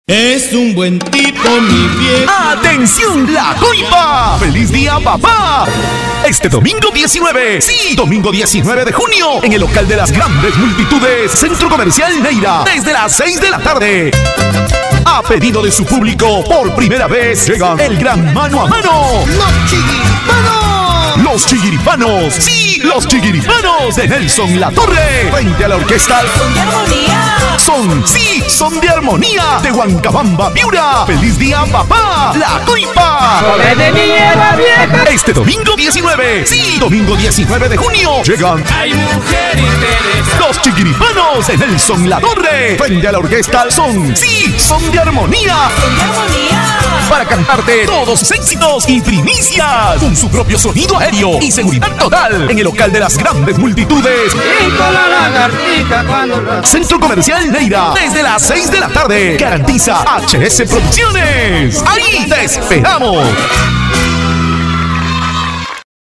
Es un buen tipo, mi viejo. ¡Atención, La Coipa! ¡Feliz día, papá! Este domingo 19, sí, domingo 19 de junio, en el local de las grandes multitudes, Centro Comercial Neira, desde las 6 de la tarde. A pedido de su público, por primera vez llegan el gran mano a mano. ¡Los Chiguiripanos! Los Chiguiripanos, sí, los Chiguiripanos de Nelson Latorre, frente a la orquesta ¡Son de armonía! Son de armonía de Huancabamba, Piura. ¡Feliz día, papá! ¡La Coipa! ¡Sobre de nieva vieja! Este domingo 19, sí, domingo 19 de junio, llegan ¡Hay mujer interesada! los Chiguiripanos de Nelson Latorre, frente a la orquesta son de armonía. ¡Son de armonía! Para cantarte todos sus éxitos y primicias, con su propio sonido aéreo y seguridad total, en el local de las grandes multitudes, Y con la lagartija cuando la... Centro Comercial Neira, desde las 6 de la tarde. Garantiza HS Producciones. ¡Ahí te esperamos!